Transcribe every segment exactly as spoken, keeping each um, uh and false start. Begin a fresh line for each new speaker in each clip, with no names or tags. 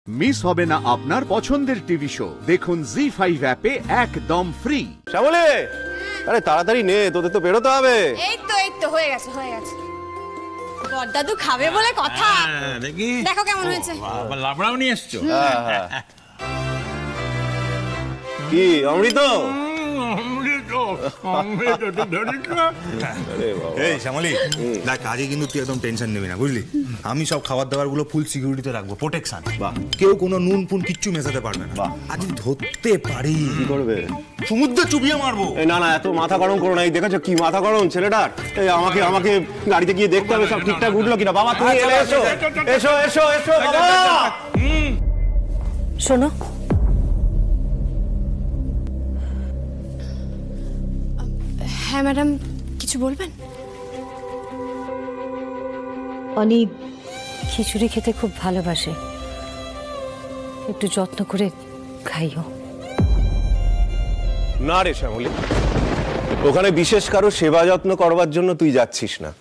Miss হবে না আপনার পছন্দের টিভি শো। দেখুন জি ফাইভ অ্যাপে একদম ফ্রি।
শ্যামলী, আরে তাড়াতাড়ি নে, তোদের তো বেরোতে হবে।
এই তো এই তো হয়ে গেছে হয়ে গেছে। বড়দাদু খাবে বলে কথা।
দেখি
দেখো কেমন হয়েছে।
আবার লাবড়াও নিয়ে এসছো।
কি অমৃত?
এই শ্যামলী, দেখ আজকে কিন্তু তুই একদম টেনশন নিবি না, বুঝলি? আমি সব খাবার দাবার গুলো ফুল সিকিউরিটিতে রাখবো, প্রোটেকশন। কেউ কোনো নুন ফুন কিচ্ছু মেশাতে পারবে না। আজ ধরতে পারি
কি করবে?
সমুদ্রে চুবিয়ে মারবো।
না না, এত মাথা গরম করো না। এই দেখেছো কি মাথা গরম ছেলেটার। এই আমাকে আমাকে গাড়িতে গিয়ে দেখতে হবে সব ঠিকঠাক উঠলো কিনা। বাবা তুমি এলে, এসো এসো এসো এসো বাবা।
শোনো,
হ্যাঁ ম্যাডাম, কিছু বলবেন?
অনি খিচুড়ি খেতে খুব ভালোবাসে, একটু যত্ন করে খাইও।
না রে শ্যামলী, ওখানে বিশেষ কারো সেবা যত্ন করবার জন্য তুই যাচ্ছিস না।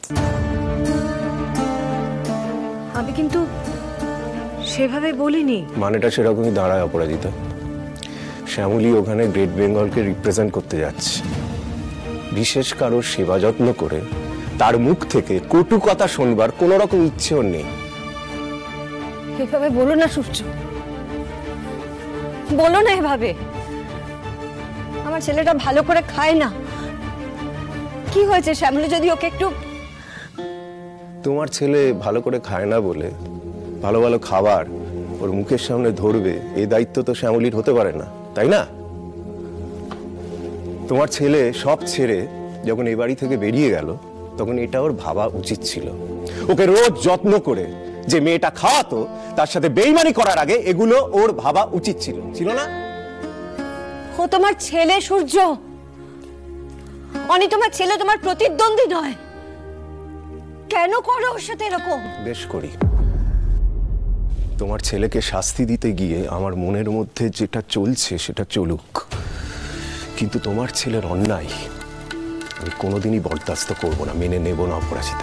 আমি কিন্তু সেভাবে বলিনি।
মানেটা সেরকমই দাঁড়ায় অপরাজিতা। শ্যামলী ওখানে গ্রেট বেঙ্গলকে রিপ্রেজেন্ট করতে যাচ্ছে। বিশেষ কারো সেবা যত্ন করে তার মুখ থেকে কটু কথা শুনবার কোন রকম ইচ্ছে ওর নেই।
এভাবে বলো না সূর্য, বলো না এভাবে। আমার ছেলেটা ভালো করে খায় না। কি হয়েছে শ্যামলী যদি ওকে একটু...
তোমার ছেলে ভালো করে খায় না বলে ভালো ভালো খাবার ওর মুখের সামনে ধরবে, এই দায়িত্ব তো শ্যামলীর হতে পারে না, তাই না? তোমার ছেলে সব ছেড়ে যখন এই বাড়ি থেকে বেরিয়ে গেল, তখন এটা ওর ভাবা উচিত ছিল। ওকে রোজ যত্ন করে যে মেয়েটা খাওয়াতো, তার সাথে বেইমানি করার আগে এগুলো ওর ভাবা উচিত ছিল, ছিল না?
ও তোমার ছেলে সূর্য, অনি তোমার ছেলে, তোমার প্রতিদ্বন্দ্বী নয়। কেন করো ওর সাথে এরকম?
বেশ করি। তোমার ছেলেকে শাস্তি দিতে গিয়ে আমার মনের মধ্যে যেটা চলছে সেটা চলুক, কিন্তু তোমার ছেলের অন্যায় আমি কোনোদিনই বরদাস্ত করবো না, মেনে নেব না অপরাজিতা।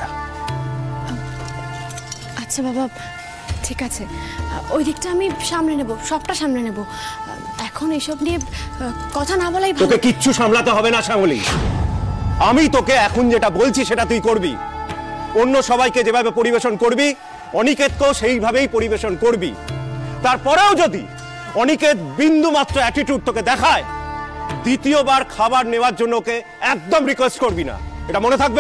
আচ্ছা বাবা, ঠিক আছে, ওই দিকটা আমি সামনে নেব, সবটা সামনে নেব। এখন এসব নিয়ে কথা না বলাই ভালো।
তোকে কিচ্ছু সামলাতে হবে না শ্যামলী। আমি তোকে এখন যেটা বলছি সেটা তুই করবি। অন্য সবাইকে যেভাবে পরিবেশন করবি, অনিকেতকেও সেইভাবেই পরিবেশন করবি। তারপরেও যদি অনিকেত বিন্দু মাত্র অ্যাটিটিউড তোকে দেখায়, দ্বিতীয়বার খাবার নেওয়ার জন্য ওকে একদম রিকোয়েস্ট করবি না। এটা মনে থাকবে?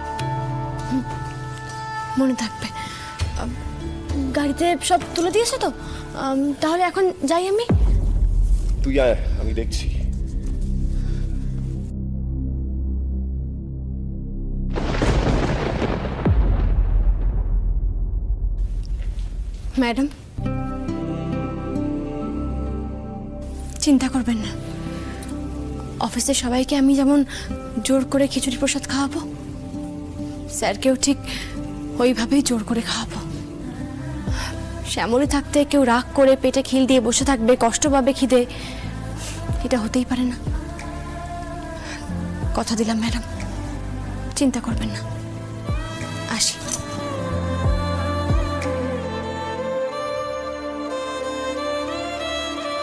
মনে থাকবে। গাড়িতে সব তুলে দিয়েছে তো? তাহলে এখন যাই আমি।
তুই আয়, আমি দেখছি।
ম্যাডাম, চিন্তা করবেন না। অফিসের সবাইকে আমি যেমন জোর করে খিচুড়ি প্রসাদ খাওয়াবো, স্যারকেও ঠিক ওইভাবেই জোর করে খাওয়াবো। শ্যামলী থাকতে কেউ রাগ করে পেটে খিল দিয়ে বসে থাকবে, কষ্ট পাবে খিদে, এটা হতেই পারে না। কথা দিলাম ম্যাডাম, চিন্তা করবেন না। আসি।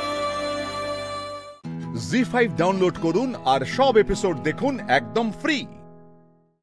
জি ফাইভ ডাউনলোড করুন আর সব এপিসোড দেখুন একদম ফ্রি।